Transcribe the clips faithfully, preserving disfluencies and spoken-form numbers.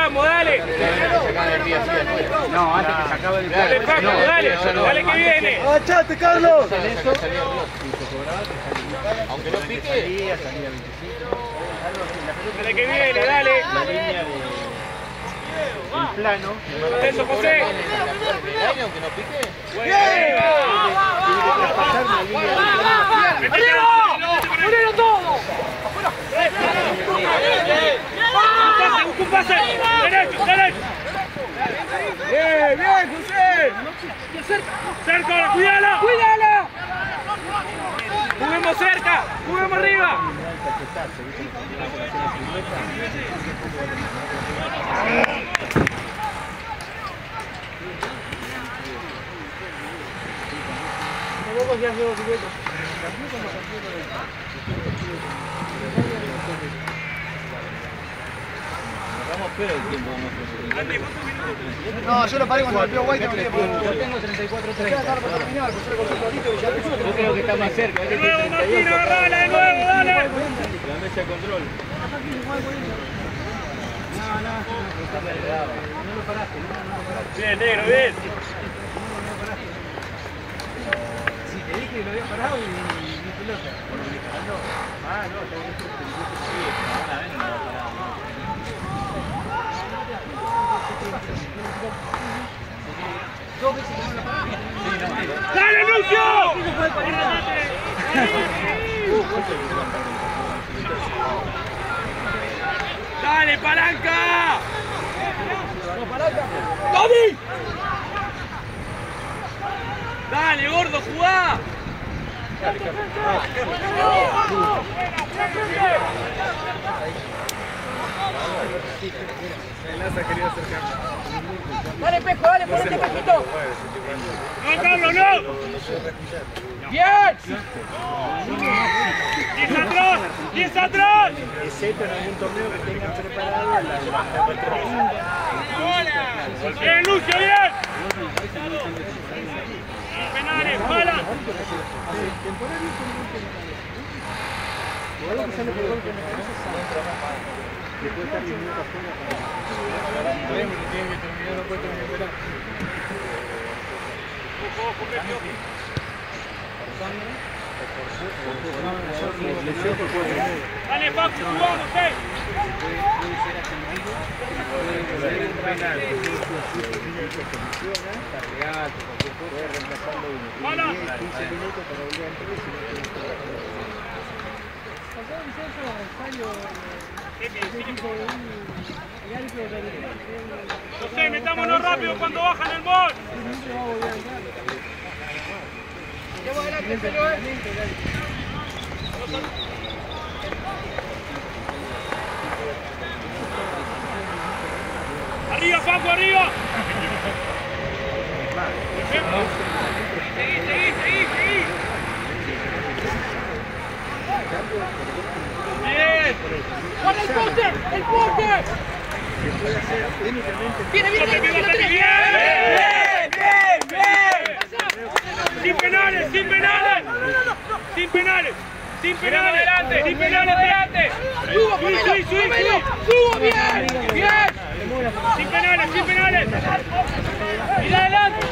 vamos, dale. No, antes que se acabe el Dale, Paco, dale, dale que viene. ¡Agachate, Carlos! Aunque no pique. Dale que viene, dale. La línea de... el plano. Eso, José. Aunque no pique. ¡Bien! Tiene que traspasar la línea del plano. ¡Arriba! ¡Murieron todos! ¡Un pase! ¡Derecho, derecho! ¡Bien, bien, José! ¡Cerca, cuídala! ¡Cuídala! ¡Juguemos cerca! ¡Juguemos arriba! No, yo lo paré cuando golpeó White. Yo tengo treinta y cuatro treinta. Yo creo que está más cerca. ¡De nuevo, Martín, agarrala de nuevo, dale! La mesa de control. Bien, negro, bien. Si te dije que lo había parado y mi pelota. Ah, no, tengo que ser ¡Dale, Lucio! ¡Dale, palanca! ¡Tommy! ¡Dale, gordo, jugá! Dale, Pejo, dale, ponete, Pejito. ¡No, Carlos, no! ¡Bien! ¡Diez atrás! ¡Diez atrás! excepto en algún torneo que tengan preparado la ¡Bien, Lucio, bien! ¡Penales, mala! Después estar diez minutos afuera para... Sabemos que tiene que terminar, no puede terminar el verano. ¡Dale, Paco, jugamos, eh! Puede ser ascendido, puede ser un penal, está real, cualquier cosa, puede reemplazarlo uno. Tiene diez, quince minutos para volver a entrar y si no tiene que estar. José, metámonos rápido cuando bajan el bol. Llevo adelante, pelo, eh. Arriba, Paco, arriba. Seguí, seguí, seguí, seguí. Bien. ¡Guarda el poste! ¡El poste! ¡Viene, viene, viene! ¡Bien, bien, bien! ¡Sin penales, sin penales! ¡Sin penales! ¡Sin penales! ¡Adelante! ¡Sin penales adelante! ¡Subo, ¡Sí, sí, sí! Pomelo! ¡Subo, bien! ¡Bien! ¡Sin penales, sin penales! ¡Mira adelante!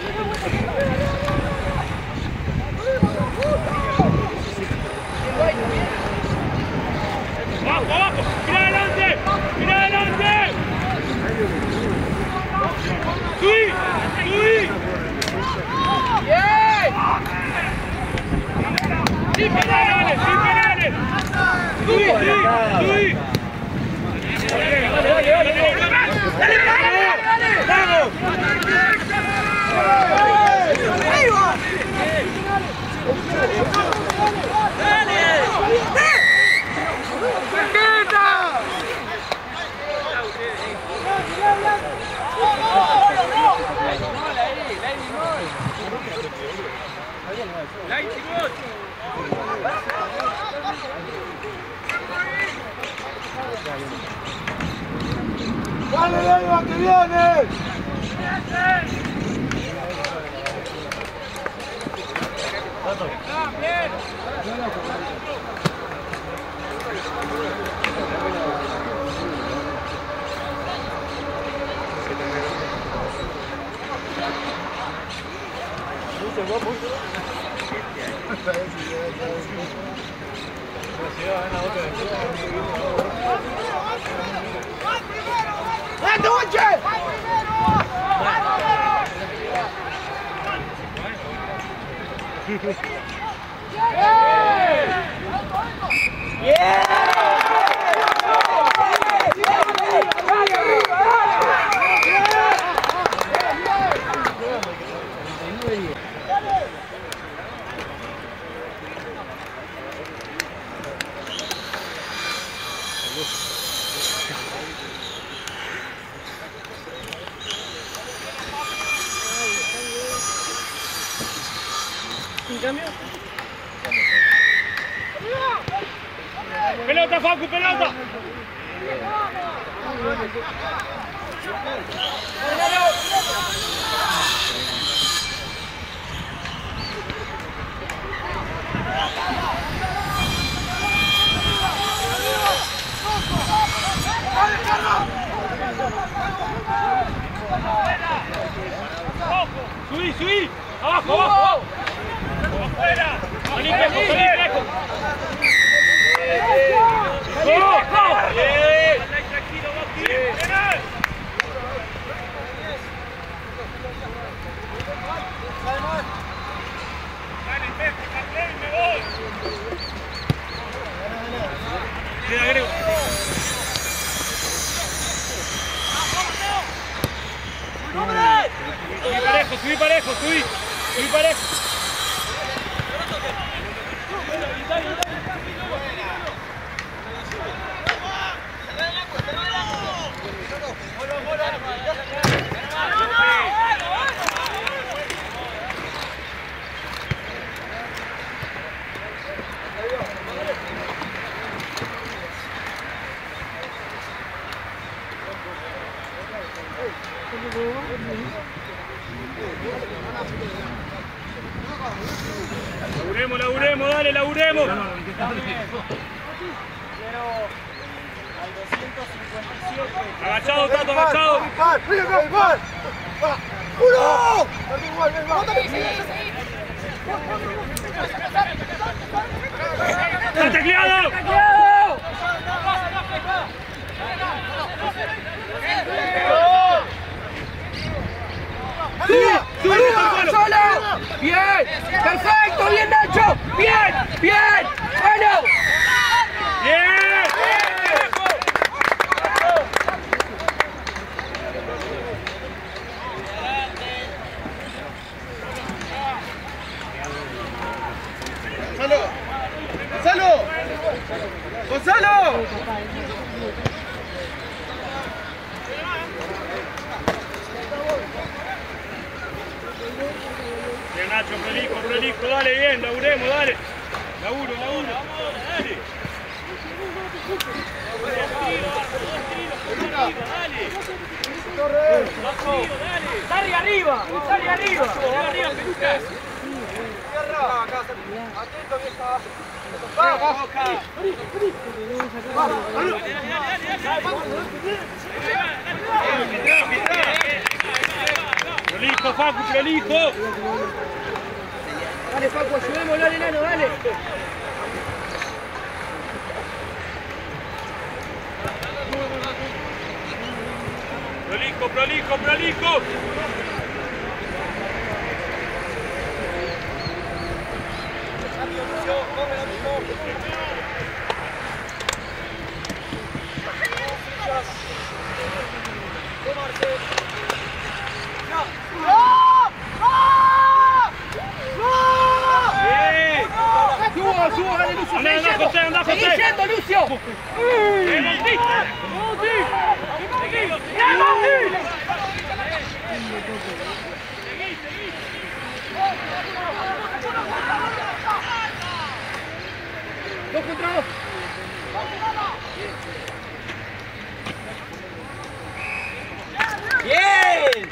¡Abajo, abajo! ¡Mira adelante! ¡Mira adelante! ¡Subí! ¡Subí! ¡Bien! ¡Sin penales! ¡Sin penales! ¡Subí! ¡Subí! ¡Subí! ¡Dale, dale, dale! ¡Dale, dale! ¡Vamos! ¡Dale! ¡Dale, Leiva, que viene! ¡Bien! ¡Vente, Bonche! Pelota, Facu, pelota. Subí, subí. Abajo, abajo. Afuera. Vení, Greco, vení, Greco. Bien. Tranquilo, Bauti. Penal. Dale, Pepe, Cartel, me voy. Queda Greco. Subí parejo, subí parejo, subí. Subí parejo. Laburemos, laburemos, dale, laburemos. Agachado, Tato, agachado. ¡Uno! ¡Está tacleado! ¡Solo! ¡Bien! ¡Perfecto! ¡Bien, Nacho! ¡Bien! ¡Bien! ¡Bueno! ¡Bien! ¡Gonzalo! ¡Gonzalo! ¡Gonzalo! Bien, Nacho, prolijo, prolijo, dale, bien, laburemos, dale. Laburo, laburo. Dale. ¡Dale arriba! ¡Dale arriba! Dale arriba, Pelucas. Atento, vieja. Vamos, Prolijo, Facu, prolijo. Dale, Paco, ayudémoslo al enano, dale. Prolijo, prolijo, prolijo. ¡Subo, subo, dale, Lucio! Anda, anda, José, anda, José. ¡Seguí yendo, Lucio! ¡Eh, Bauti! ¡Bauti! ¡Bien, Bauti! Dos contra dos. ¡Bien!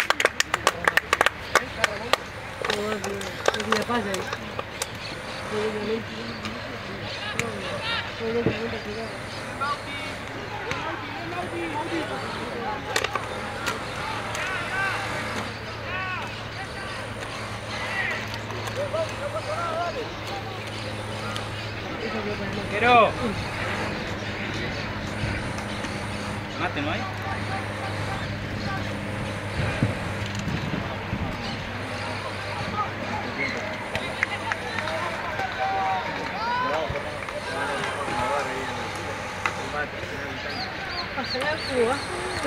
Pero Mate, ¿no hay? Pasa la Cuba.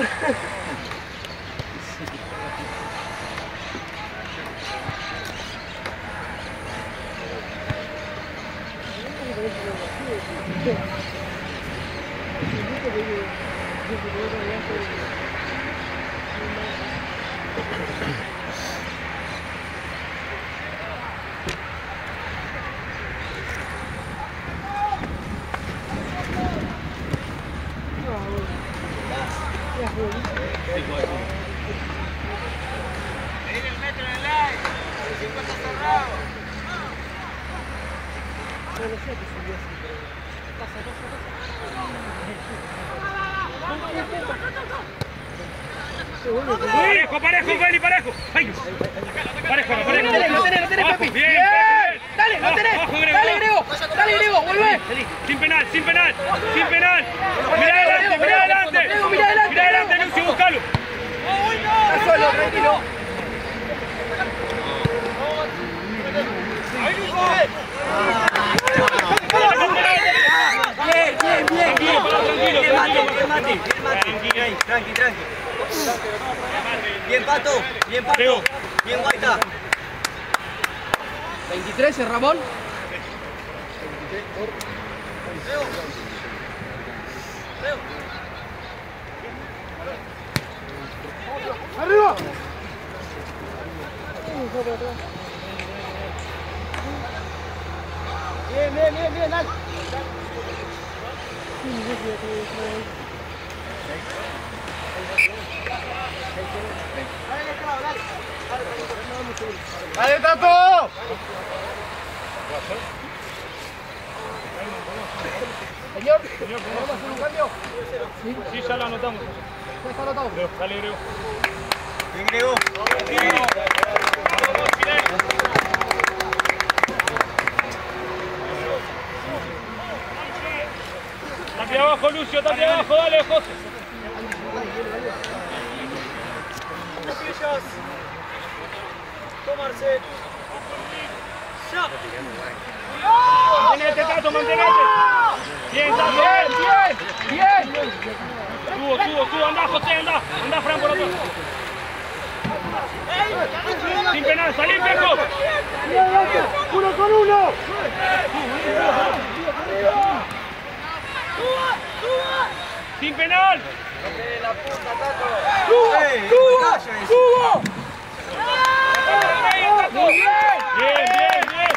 Parejo, parejo, Feli, parejo. Ay. Parejo, no, parejo. Lo tenés, lo tenés, lo tenés, Abajo, Pepi. bien, Bien. bien. Dale, lo tenés. Abajo, Grego. Dale, Grego. Dale, Grego, volvé. Sin penal, sin penal, sin penal. Mirá adelante, mirá adelante. Grego, mirá adelante, Mirá adelante, Grego. Lucio, buscalo. Está solo, tranquilo. Bien, bien, bien, bien. Tranquilo, Bien, Mati, tranquilo. bien, Mati, bien, Mati. Tranqui, tranqui. Bien, Pato. Bien, Leo. Pato. Bien, Guaita. veintitrés es Ramón. ¡Arriba! Bien, bien, bien, bien, dale. ¡Dale, Tato! Señor, ¿podemos hacer un cambio? Sí, ya lo anotamos. Ya está anotado. Dale, Grego. Bien, Grego. Tapi abajo, Lucio, tapi abajo, dale, José. Tomarse. Mantenete, Tato, mantenete. Bien, Tato, Bien, bien, bien. Subo, subo, subo, anda, José, anda. Anda, Fran, por atrás. Sin penal, salí, Peco. ¡Uno con uno! Sin penal. ¡Subo! ¡Subo! Bien, bien, bien.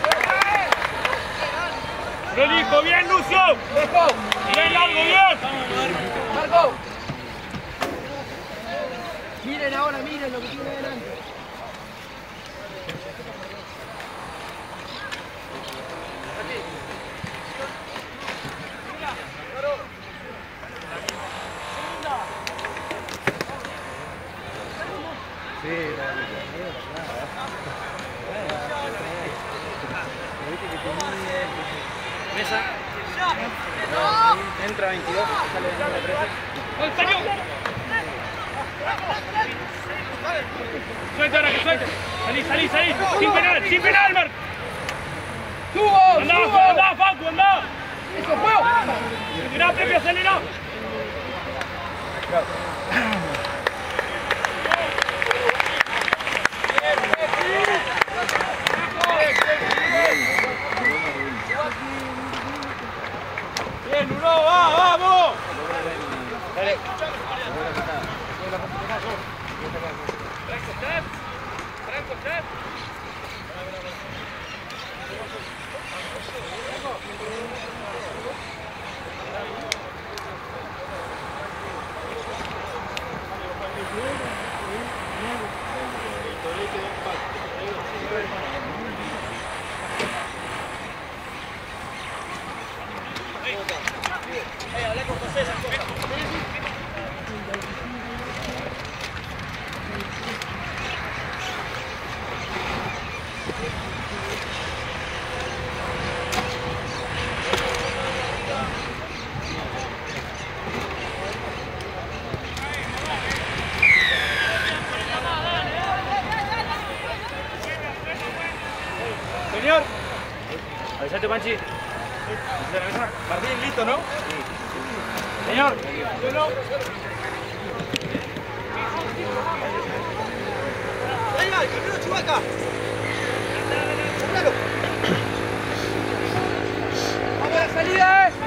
Prolijo, bien, Lucio. Dejo. Bien, largo, bien. Marco. Miren ahora, miren lo que tiene delante. Entra veintidós, sale trece. Suelta ahora, que suelte. Salí, salí, salí. Sin penal, sin penal, Marc. ¡Subo! Andá, ¡Subo! andá, Facu, andá. ¡Eso, juego! Mirá, Pepe, acelerá. Bien, uno, va, vamos. Dale. Franco, ¿estás? Franco, ¿estás? Martín, ¿listo, no? Señor. Ahí va, primero Chubaca. Claro. ¡Vamos a la salida, eh!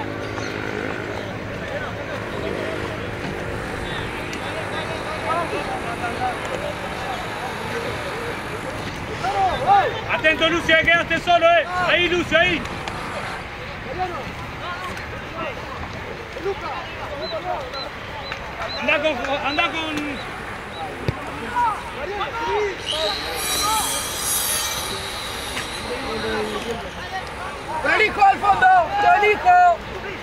Atento, Lucio, que quedaste solo, eh. Ahí, Lucio, ahí. Anda con... Anda con... ¡Prolijo al fondo! ¡Prolijo!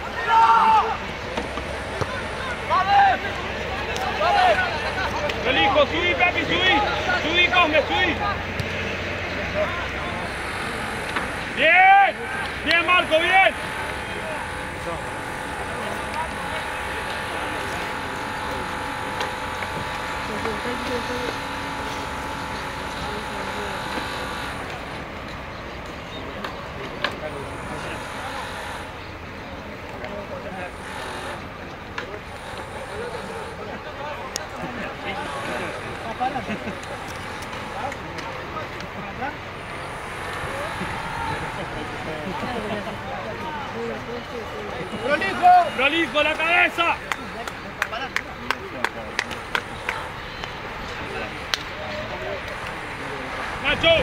Prolijo, subí, papi, subí. Subí, Cosme, subí. Bien. Bien, Marco, bien. ¡Prolijo! Prolijo, la cabeza. Nacho.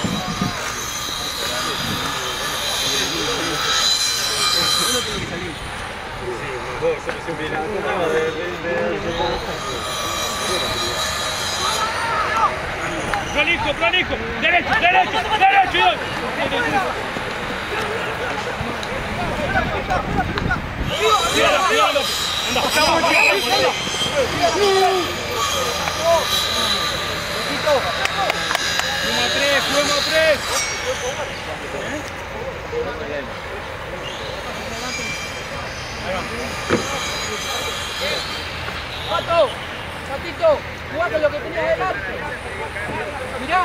Prolijo, prolijo. Derecho, derecho, derecho. Cuidado, cuidado. Anda, pasamos, anda. Uno a tres, uno a tres. ¡Pato! ¡Patito! ¡Jugá con lo que tenías delante! ¡Mirá!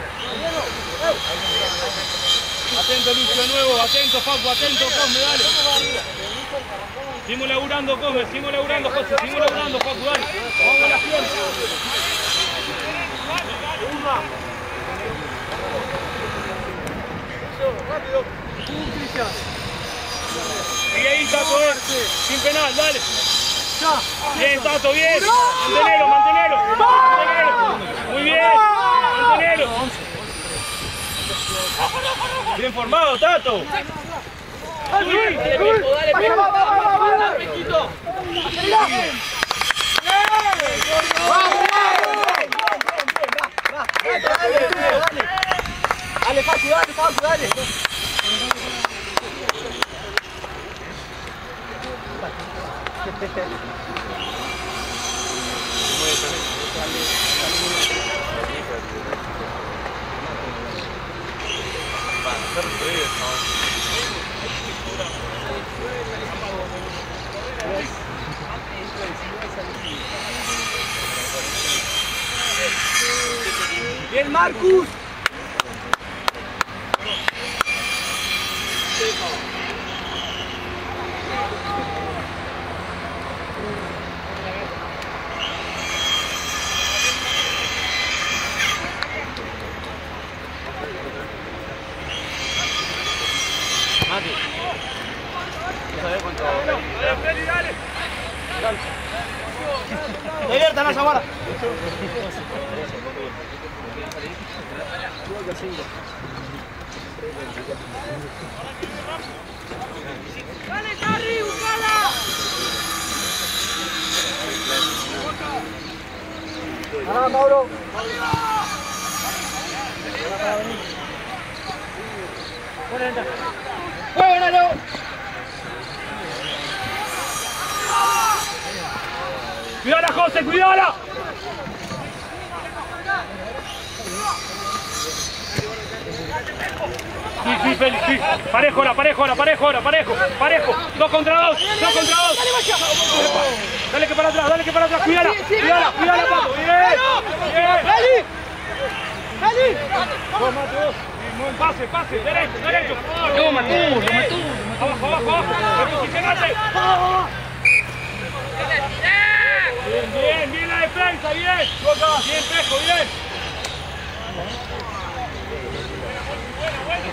Atento, Lucio, de nuevo. Atento, Facu, atento, Cosme, dale. Seguimos laburando, Cosme. Seguimos laburando, José. Seguimos laburando, Facu, dale. Vamos a la pierna. Rápido. Sigue ahí, Tato, eh. Sin penal, dale. Bien, Tato, bien. Mantenelo, mantenelo. Mantenelo. Muy bien. Mantenelo. Bien formado, Tato. ¡Dale, Peco! ¡Dale, Peco! ¡Dale, Pequito! Dale, Facu, dale, Facu, dale. Bien, Marcus. Mati. ¿Sabes cuánto? Dale, dale. Abierta la Zamora. ¡Dale, Carri! ¡Buscala! Ah, Mauro. ¡Juégalo! Cuidala, José, cuidala. Sí, sí, Félix, sí. Parejo ahora, parejo ahora, parejo ahora, parejo, parejo. Dos contra dos, dos contra dos. Dale que para atrás, dale que para atrás, cuidala, cuidala, cuidala, Pato. Bien, bien. ¡Dale! ¡Dale! Vos, Mate, vos. Muy Ramón, pase, pase, derecho, derecho. Lo mató, lo mató. Abajo, abajo, abajo. Reposicionate. Bien, bien, bien la defensa, bien. Bien, Pejo, bien. Buena, buena.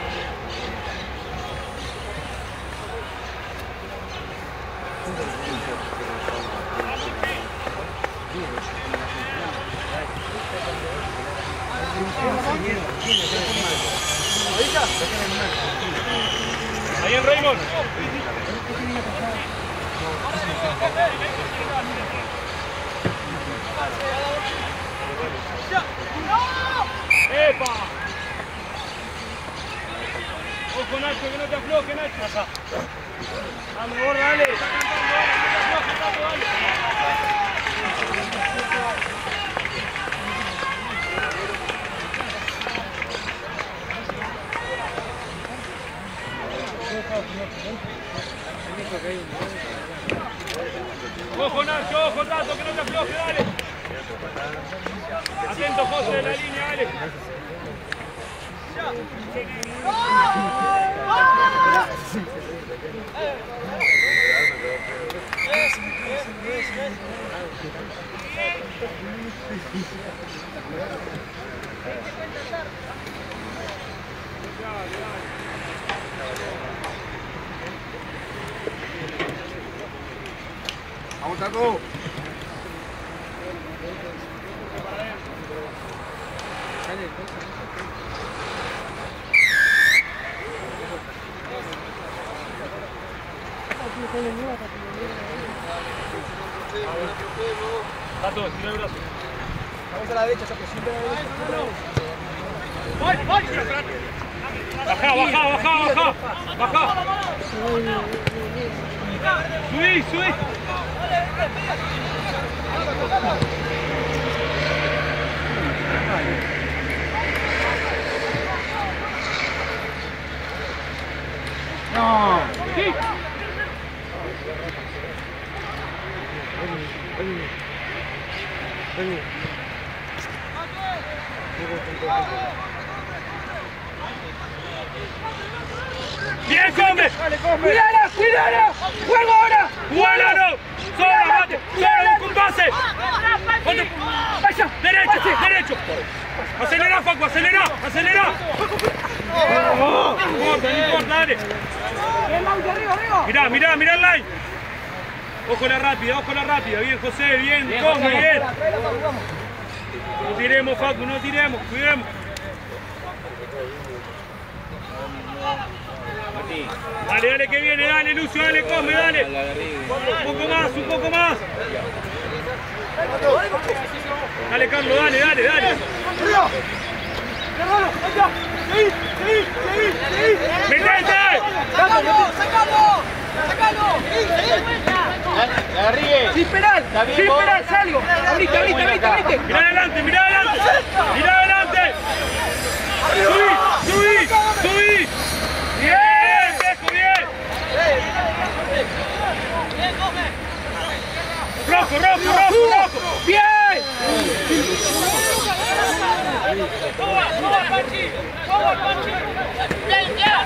Ahí en Raymond. ¡Epa! Ojo Nacho, que no te afloje Nacho. A mejor dale. Ojo Nacho, ojo Tato, que no te afloje, dale. Atento José de la línea, dale. Vamos, Taco. Tato, tira el brazo. Vamos a la derecha, Taco. Siempre a la derecha. Bajá, bajá, bajá, bajá. Bajá. Subí, subí. No. Sí. Bien, come. ¡Cuidala, cuidala! ¡Juego ahora! ¡Buena, no! ¡Sobra, mate! ¡Sobra, busca un pase! Ponte. ¡Vaya! ¡Derecho, derecho! ¡Acelera, Facu, acelera! ¡Acelera! No importa, no importa, dale. ¡Arriba, arriba! Mirá, mirá, mirá el line. Ojo la rápida, ojo la rápida. Bien, José, bien, come, bien. No tiremos, Facu, no tiremos, cuidemos. Dale, dale, que viene, dale, Lucio, dale, come, dale. Un poco más, un poco más. Dale, Carlos, dale, dale, dale. ¡Metete! ¡Sácalo, sácalo! ¡Sácalo! ¡Sin penal! ¡Sin penal, salgo! ¡Abrite, abrite, abrite, abrite! ¡Mira adelante, mira adelante! ¡Mira adelante! ¡Subí, subí, subí! ¡Bien, Pejo, bien! ¡Rojo, rojo, rojo, rojo! ¡Bien! ¡Toma, toma, Panchi! ¡Toma, Panchi! ¡Bien, bien!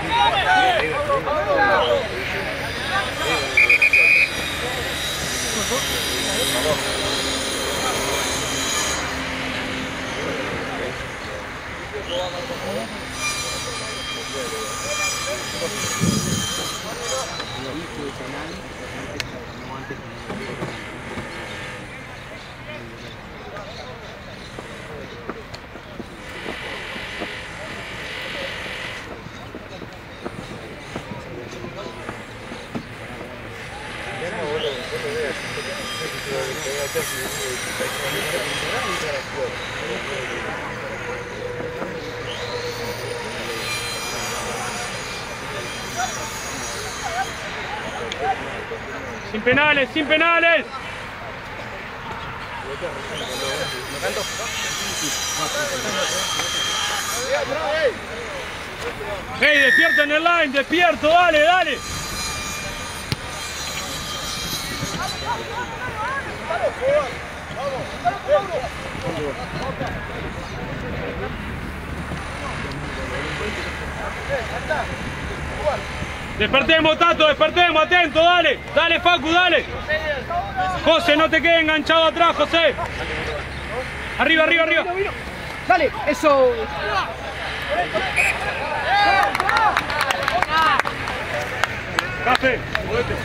Sin penales, sin penales. Hey, despierta en el line, despierto, dale, dale. Despertemos, Tato, despertemos, atento, dale. Dale, Facu, dale. José, no te quedes enganchado atrás, José. Arriba, arriba, arriba. Dale, eso. Café, movete.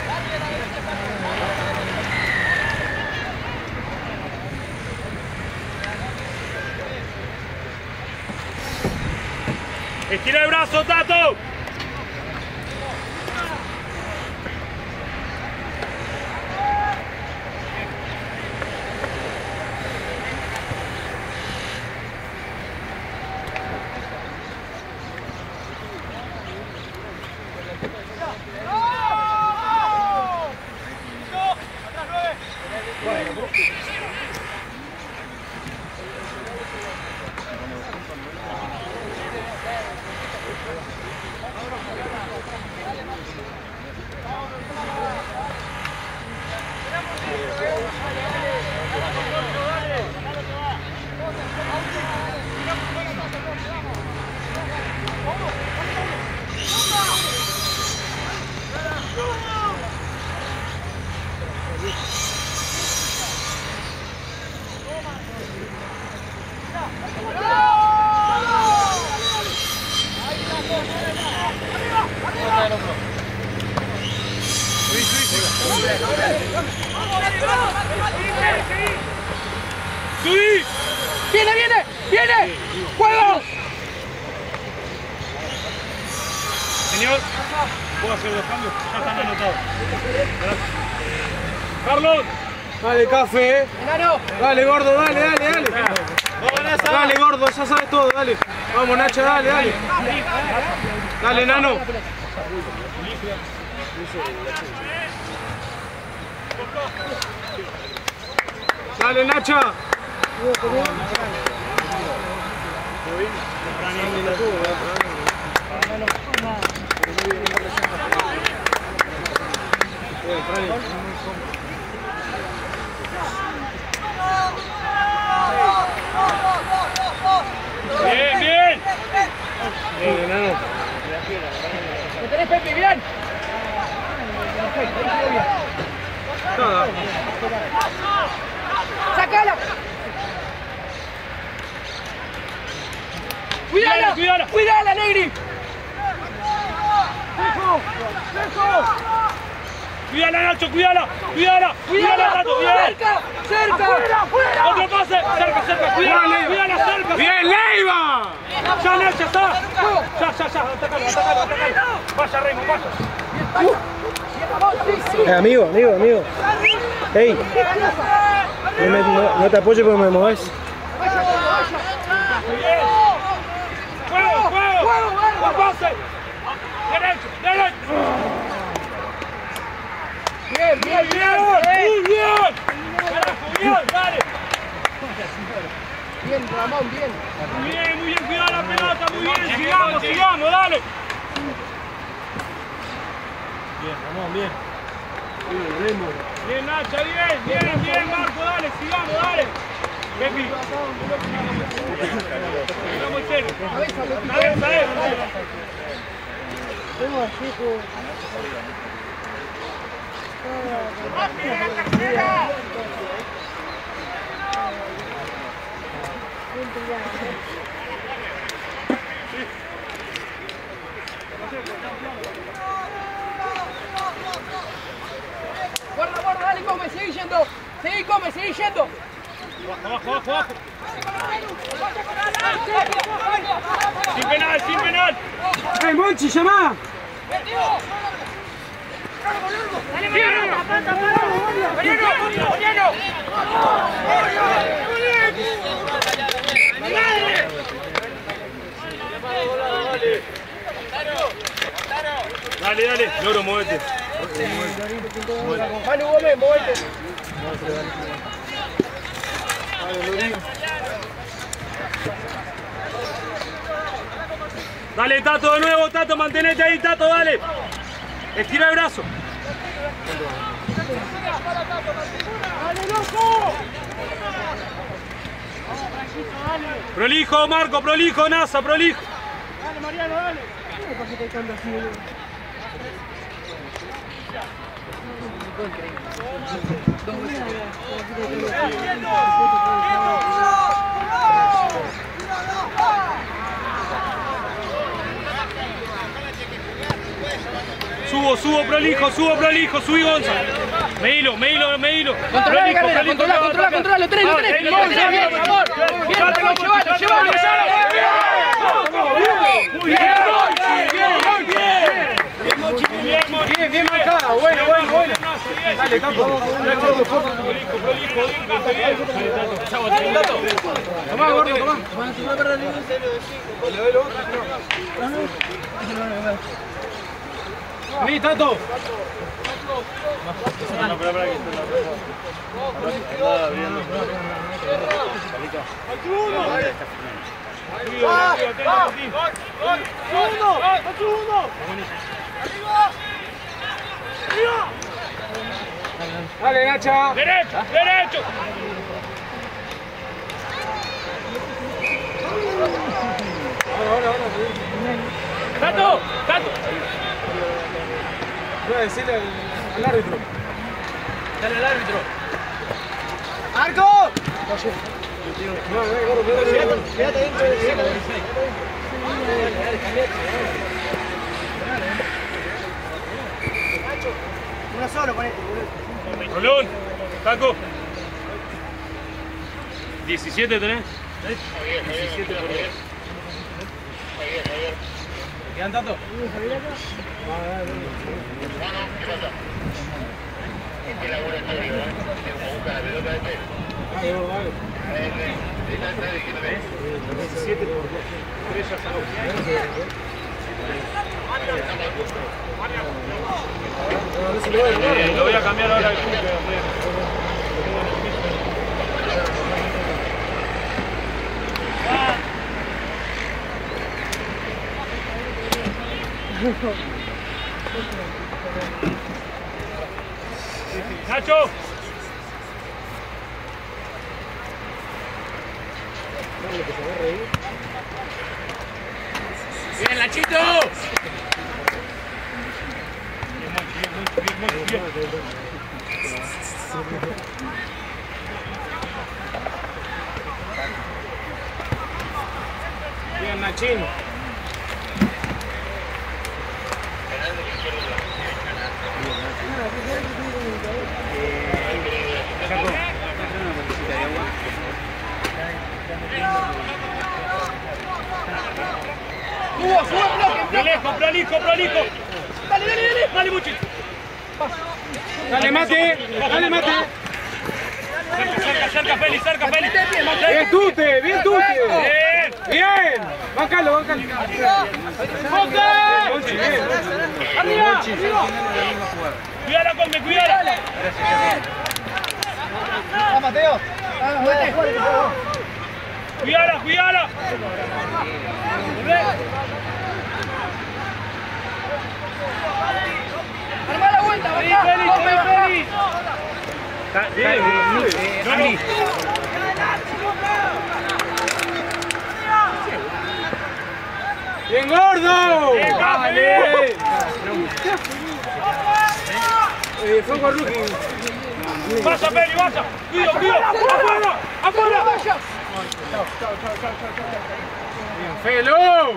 Estira el brazo, Tato. ¡Subí! ¡Viene, viene! ¡Viene! ¡Juego! Señor, ¿puedo hacer los cambios? Ya están anotados. Gracias. Carlos. Dale, Café. Enano. Dale, gordo, dale, dale, dale. Dale, gordo, ya sabes todo, dale. Vamos, Nacha, dale, dale. Dale, Nano. Dale, Nacha. Bien, bien. Bien, Nano. ¿Me tenés, Pepe? Bien. Nada. ¡Sácala! ¡Cuidala! Cuidala. ¡Cuidala, Negri! ¡Dejo! ¡Dejo! Cuídala, Nacho, cuídala. Cuídala. Cuídala, Tato. Bien. ¡Cerca! ¡Cerca! Otro pase. Cerca, cerca. Cuídala. Cuídala, cerca. ¡Bien, Leiva! Ya, Nacho, ya está. Ya, ya, ya. Atacalo, atacalo, atacalo. Vaya, Raymond, vaya. Eh, amigo, amigo, amigo. Ey. No, me- no- no te apoyes porque me mueves. ¡Juego, juego! ¡Un pase! ¡Derecho, derecho! Bien, bien, ¡Muy bien! ¡Muy bien! ¡Carajo, bien! ¡Dale! Bien, Ramón, bien. Muy bien, muy bien, cuidado la pelota, muy bien, sigamos, sigamos, dale. Bien, Ramón, bien. Bien, Nacha, bien, bien, bien, Marco, dale, sigamos, dale. Pepi. Sigamos en serio. Cabeza, eh. Guarda, guarda, dale, come, seguí yendo. Seguí, come, seguí yendo. Abajo, abajo, abajo. Sin penal, sin penal. ¡Ey, Monchi, llamá! Dale, dale, Loro, muévete. Manu Gómez, movete. Dale, Tato, de nuevo, Tato, mantenete ahí, Tato, dale. Estira el brazo. Prolijo, Marco, prolijo, Nasa, prolijo. Dale, Mariano, dale. Subo, subo prolijo, subo prolijo, subí Gonza. Me hilo, me hilo, me hilo. Controla la carrera, controla, controla, controla, los tres, los tres. Bien, por favor. Bien, Ramón, llévalo, llévalo. Muy bien, bien, bien, bien marcada, bueno, bueno, bueno. Dale, Tato. Prolijo, prolijo, Tomá, gordo, tomá. Vení, Tato. Dale, Nacha. Derecho, derecho. Ahora, ahora, ahora. Tato, Tato. Voy a decirle al, al árbitro. Dale al árbitro. ¡Arco! No, no, gordo, gordo. Quédate dentro de uno solo con este, boludo. Rolón, Taco. diecisiete tenés. diecisiete por diez. ¿Quedan, Tato? diecisiete por tres ya salió. Lo voy a cambiar ahora. Nacho. Bien, Nachito. Bien, Nachín. Subo, subo el bloque. Prolijo, prolijo, prolijo. Dale, dale, dale. Dale, muchito. Dale, mate. Dale, mate. Cerca, cerca, cerca, Feli, cerca, Feli. Bien, Tute, bien, Tute. Bien. Bien. Bancalo, bancalo. Monchi, bien. Arriba. Cuidala, Conde, cuidala. ¡Ah, Mateo! ¡Ah, vete! Cuidala, cuidala. Armá la vuelta, Feli, bajá. Feli, Feli. Bien, no, no. Bien, gordo. Bien, Dale. Eh, Fuego Rookie. Pasa, Feli, pasa. Cuido, cuido. Afuera, afuera. Bien, Felo.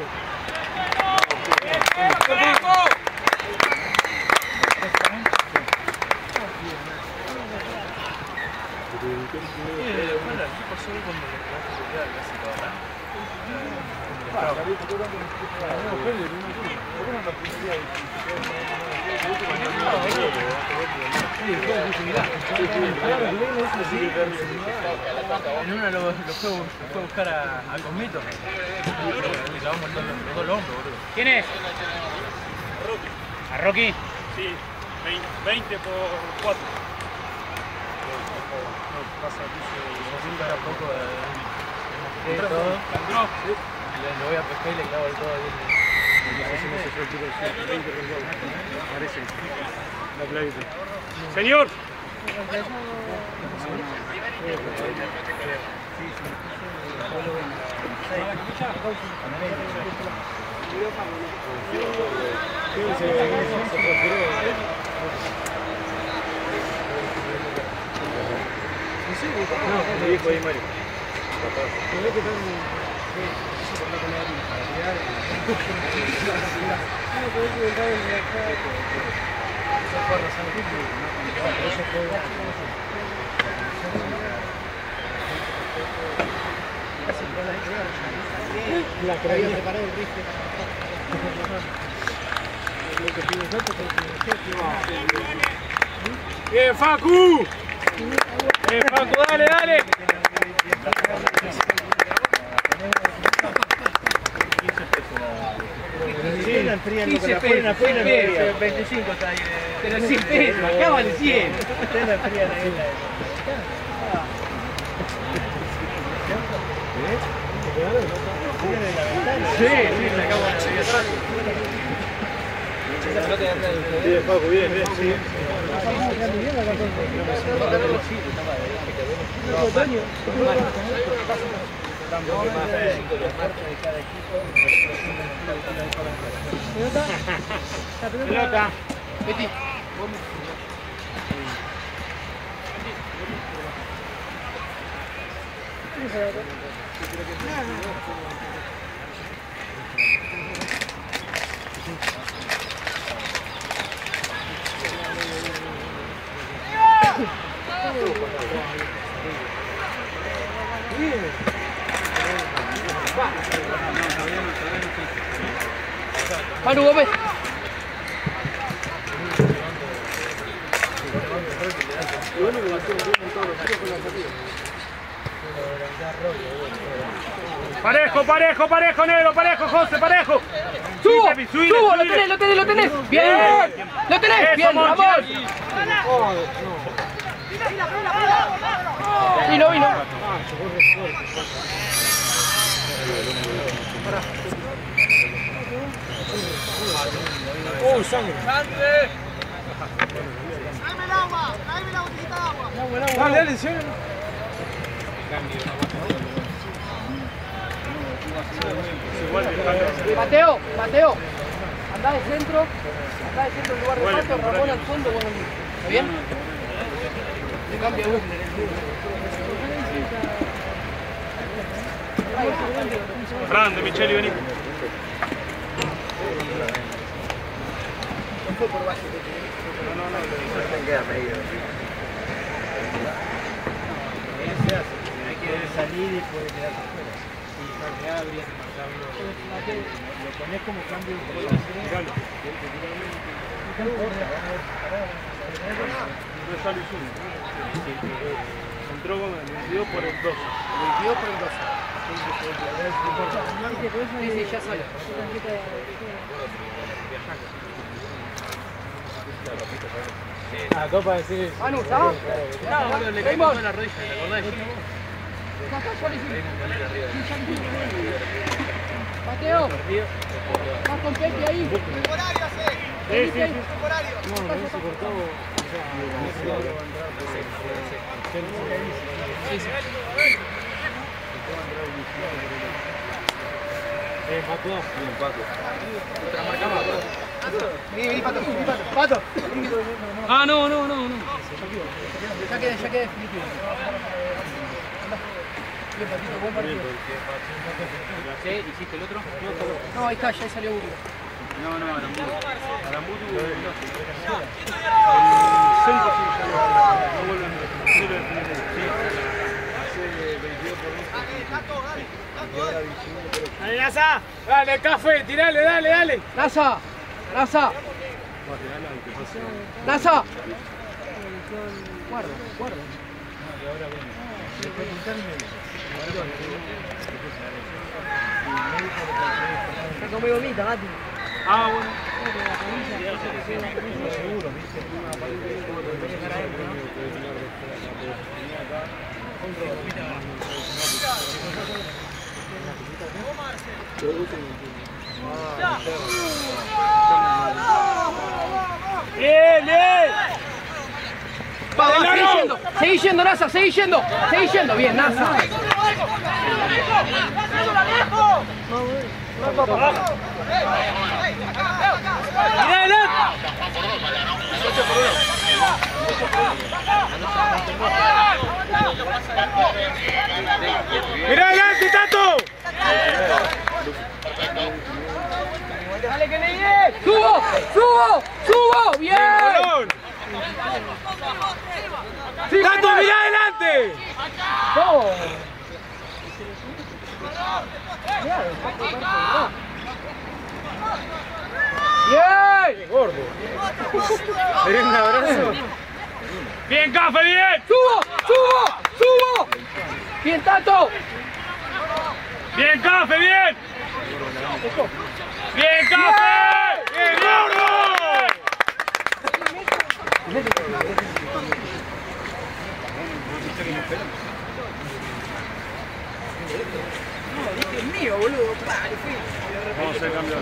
En uno lo, lo, fue, lo fue a buscar a, a Cosmito. Le clavamos los, los dos hombros, boludo. ¿Quién es? ¿A Rocky? Sí, veinte por cuatro. Era poco de... de todo. Le, le voy a pescar y le clavo el todo ahí. Señor. No, me dijo ahí Mario. La que había separado el rifle. Bien, Facu. Bien, Facu, dale, dale. Sí, la enfrían, lo que quince la ponen pesos, afuera, cien no pesos, veinticinco está ahí. Pero cien pesos, acá vale cien. ustedes la enfrían ahí. Sí, sí, la acabo de hacer atrás. Bien, Facu, bien, bien. Sí. Pelota. Betty. Manu Gómez. Parejo, parejo, parejo, negro, parejo, José, parejo. ¡Subo! Subite, subile, ¡Subo! ¡Lo subile. tenés, lo tenés, lo tenés! ¡Bien! ¡Lo tenés! Eso, ¡Bien, Monchi. vamos! Vino, vino. ¡Oh, sangre! Tráeme el agua, tráeme la botellita de agua. Dale, dale, sí. Mateo, Mateo. Andá de centro. Andá de centro en lugar de Pato. Ramón al fondo, bueno. ¿Está bien? Te cambia uno. Grande, Micheli, vení. Hay que salir y puede quedarse afuera. Y para que habría que marcarlo. Lo pones como cambio de Miralo. No sale uno. Entró con el veintidós por el doce. veintidós por el doce. Sí, sí, ya sale. Ah, copa decir. Manu, ¿está? No, boludo, le caímos en la rodilla, ¿te acordás? Mateo, ¿estás con Pepe ahí? Temporario, sí. Sí, sí, sí. Temporario. No, no se cortó. Eh, Paco. Bien, Paco. Otra marca más, boludo. Vení, vení, Pato, vení, Pato. Pato. Ah, no, no, no, no. Ya quedé, ya quedé definitivo. Bien, Patito, buen partido. ¿Sí? ¿Hiciste el otro? No, ahí está, ya salió uno. No, no, Aramburu. Aramburu, no. Centro sí, ya no, no vuelven a cero definitivo. Dale, Nasa. Dale, café, tirale, dale, dale. Nasa, Nasa. Nasa. Guarda, guarda. Está conmigo bonita, Mati. Ah, bueno. Bien, bien. Va, va, seguí yendo, seguí yendo, Nasa, seguí yendo, seguí yendo. Bien, Nasa. ¡Mirá adelante, Tato! ¡Dale que le llegue! ¡Subo! ¡Subo! ¡Subo! ¡Bien! Sí, ¡Tato, mirá adelante! ¡No! ¡Bien! Gordo. ¿Le un abrazo? Bien, Cafe, bien. ¡Subo! ¡Subo! ¡Subo! ¡Bien, Tato! Bien, Cafe, bien. Bien, Cafe. Bien, Gordo. Es mío, boludo. Vamos a hacer cambio.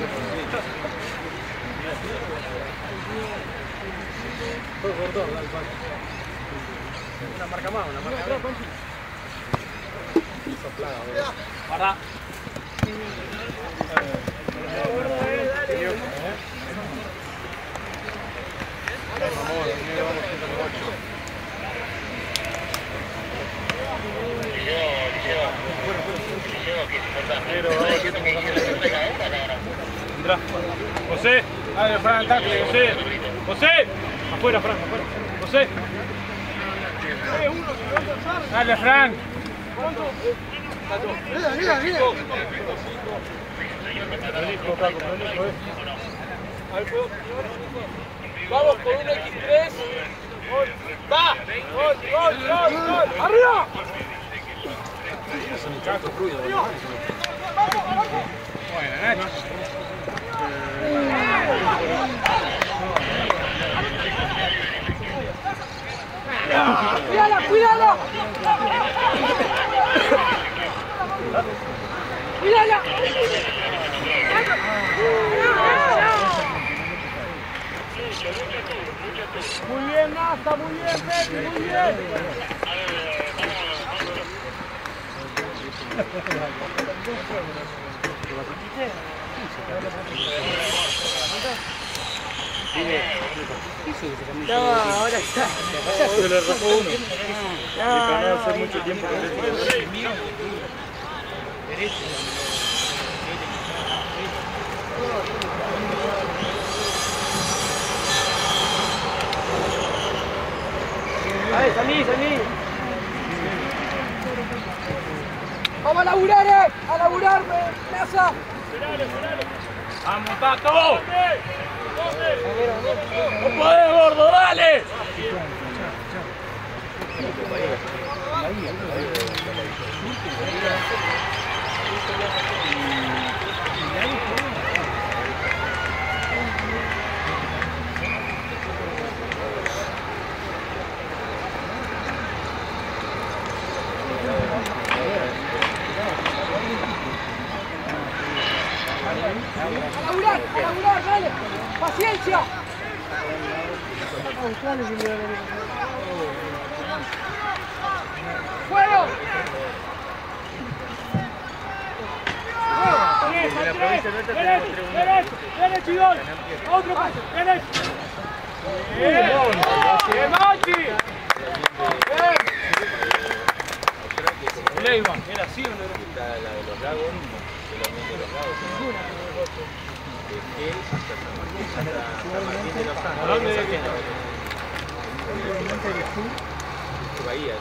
Una marca más, una marca más. Para. Entra. José. Dale, Fran, tacle. José. José. Afuera, Fran, afuera. José. Dale, Fran. Vamos por un equis tres. ¡Va! ¡Gol, gol, gol, gol! ¡Arriba! ¡Cuídala, cuídala! ¡Cuídala! Muy bien, Nasta, muy bien, Betty, muy bien. No, ahora está. Se le arrojó uno. Y para no hacer mucho tiempo que le Ahí, salí, salí. Vamos a laburar, eh. A laburar, Plaza. ¡Vamos, Tato! ¡No podés, Gordo, dale! A laburar, a laburar, dale. Paciencia. ¡Fuego! Derecho, derecho, derecho y gol. Otro paso, derecho. Bien, bien, Machi. Bien. Leiva, era así o no era? La de los lagos, el aumento de los lagos. De Gel hasta San Martín, hasta San Martín de los Santos. ¿A dónde de qué? De Bahía.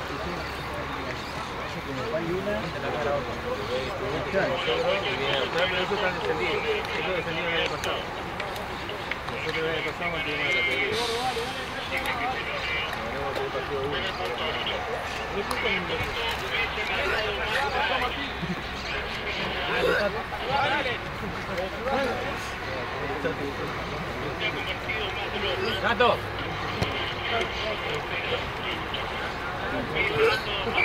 Pero eso está descendido. Eso descendido el año pasado. Nosotros el año pasado mantuvimos la categoría. Ganamos el partido uno. Gato.